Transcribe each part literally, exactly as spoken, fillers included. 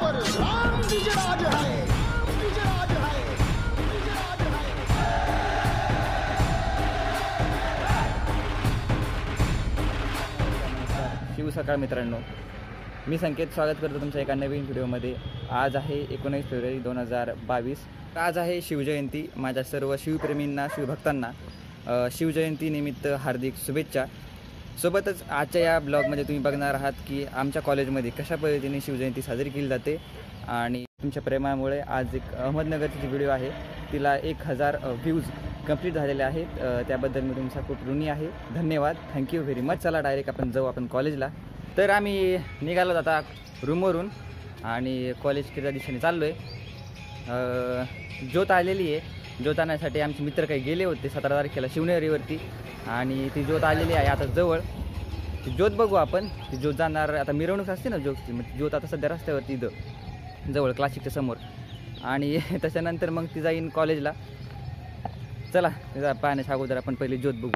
पर राम विजयराज है, विजयराज है, विजयराज है। शिव सकाळ मित्रांनो, मी संकेत स्वागत करतो तुमच्या एका नवीन व्हिडिओमध्ये। आज आहे एकोणीस फेब्रुवारी दोन हजार बावीस। आज आहे शिवजयंती। माझ्या सर्व शिवप्रेमींना, शिवभक्तांना शिवजयंती निमित्त हार्दिक शुभेच्छा। सोबतच आजच्या या ब्लॉगमध्ये तुम्ही बघणार आहात की आमच्या कॉलेजमध्ये कशा पद्धतीने शिवजयंती साजरी केली जाते आणि तुमच्या प्रेमामुळे आज एक अहमदनगरची जी व्हिडिओ आहे तिला एक हजार व्ह्यूज कंप्लीट झालेले आहेत। त्याबद्दल मी तुमचा खूप ऋणी आहे, धन्यवाद, थँक्यू व्हेरी मच। चला डायरेक्ट आपण जाऊ आपण कॉलेजला। तर आम्ही निघालो आता रूमवरून आणि कॉलेजच्या दिशेने चाललो आहे। ज्योत आलेली आहे, ज्योत आणण्यासाठी आमचे मित्र काही गेले होते सतरा तारखेला शिवनेरीवरती आणि ती ज्योत आलेली आहे आता जवळ। ती ज्योत बघू आपण, ती ज्योत जाणार आता मिरवणूक असते ना ज्योतची, मग ज्योत आता सध्या रस्त्यावरती इथं जवळ क्लासिकच्या समोर आणि त्याच्यानंतर मग ती जाईन कॉलेजला। चला पाहण्याच्या अगोदर आपण पहिली ज्योत बघू।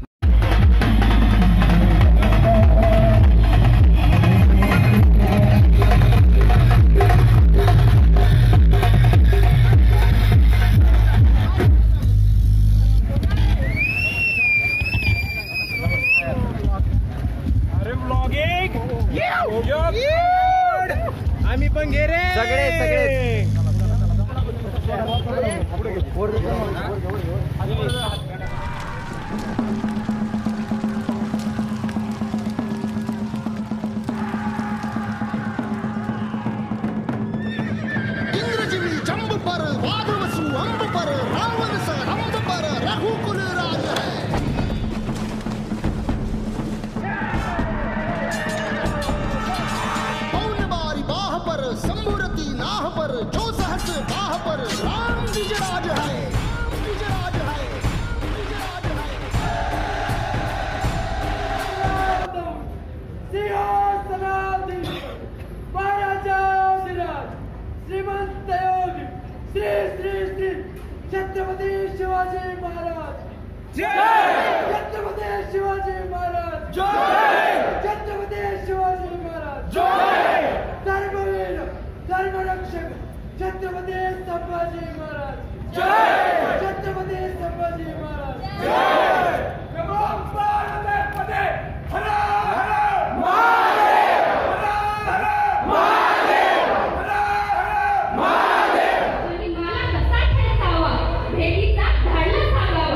आम्ही पण घे रे सगळे सगळे इंद्रजीवी जंब पर वादवसु अंब पर रावण स रंब पर रघुकुल राज है। पौन बारी बाह पर संबुरती नाह पर जो सहस बाह पर राम विजयराज है, विजयराज है, विजयराज है। श्रीमंत योगी श्री श्री श्री छत्रपती शिवाजी महाराज जय, छत्रपती शिवाजी महाराज जय, छत्रपती शिवाजी महाराज जय, धर्मवीर धर्मरक्षक छत्रपती संभाजी महाराज जय, छत्रपती संभाजी महाराज जय। हर हर महादेव, हर हर महादेव, हर हर महादेव। मला कसा ठेचावा भेटीचा धाडला सांगावा।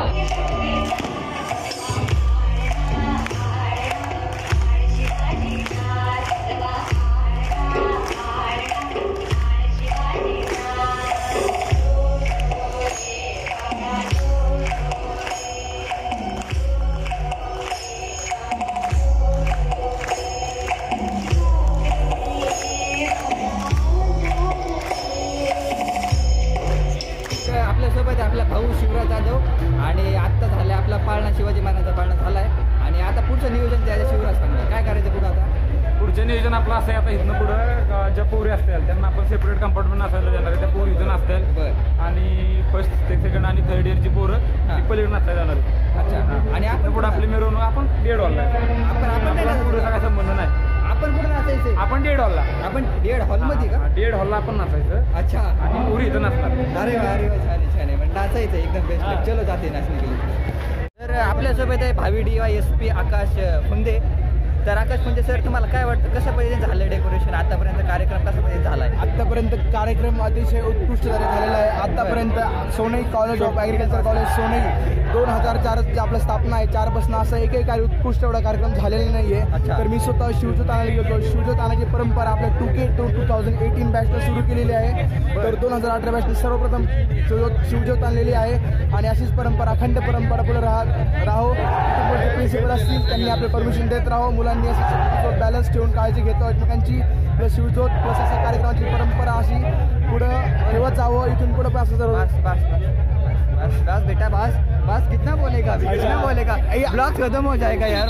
आपल्यासोबत आपला भाऊ शिवराज जाधव आणि आत्ता झालं आपला पाळणा, शिवाजी महाराजांचा पाळणा झाला आहे आणि आता पुढचं नियोजन द्यायचं शिवराज सांगा काय करायचं पुढं आता? पुढचं नियोजन आपलं असं आहे आता इथनं पुढं ज्या पोरी असतील त्यांना आपण सेपरेट कंपार्टमेंट असायला जाणार आहे, त्या पोरी इथून असतील बरं आणि फर्स्ट सेकंड आणि थर्ड इयरची पोरं ती पलीकडून असायला जाणार आहे। अच्छा, आणि आपण पुढे आपली मिरवणूक आपण डेड हॉलला आपण आपण नाही पुढे काय संबंध नाही, आपण कुठं नाचायचं? आपण डेड हॉलला आपण डेड हॉलमध्ये का? डेड हॉलला आपण नाचायचं अच्छा, आणि पोरी इथं नसणार। अरे वा अरे वा, छान आहे छान आहे, पण नाचायचं एकदम बेस्ट। चलो जाते नाचणे गेली। तर आपल्यासोबत आहे भावी D Y S P Akash Phunde. तर आकाश फुंदे सर, तुम्हाला काय वाटतं कशा पद्धतीने झालं डेकोरेशन आतापर्यंत, कार्यक्रम कशा पद्धतीने झाला आहे? आतापर्यंत कार्यक्रम अतिशय उत्कृष्ट झालेला आहे। आतापर्यंत Sonai college of agriculture college Sonai दोन हजार चार जे आपलं स्थापना आहे चारपासून असं एकही काही उत्कृष्ट एवढा कार्यक्रम झालेला नाही आहे। तर मी स्वतः शिवज्योत आणायला गेलो। शिवज्योत आणायची परंपरा आपल्या two K two two thousand eighteen बॅचला सुरू केलेली आहे। तर दोन हजार अठरा बॅचने सर्वप्रथम शिवज्योत शिवज्योत आणलेली आहे आणि अशीच परंपरा अखंड परंपरा पुढे राहा राहो। प्रिन्सिपल असतील त्यांनी आपले परमिशन देत राहो, मुलांनी असं बॅलन्स ठेवून काळजी घेतो एकमेकांची। प्लस शिवज्योत प्लस अशा कार्यक्रमाची परंपरा अशी पुढं ठेवत जावं, इथून पुढं पण असं बस बस बस बस बेटा बस बस, कितना बोलेगा अभी, कितना बोलेगा, ब्लॉग खत्म हो जाएगा यार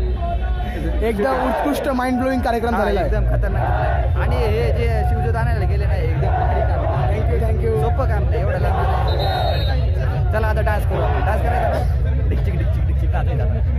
बस। एकदम उत्कृष्ट माइंड ब्लोइंग कार्यक्रम झालेला आहे, एकदम खतरनाक। आणि हे जे शिवज्योत आणायला गेले नाही एकदम थँक्यू थँक्यू सोपं काम नाही एवढं लांब। चला आता डान्स करू, डान्स करायचा ना, डिक्चिक डिक्चिक डिक्चिक.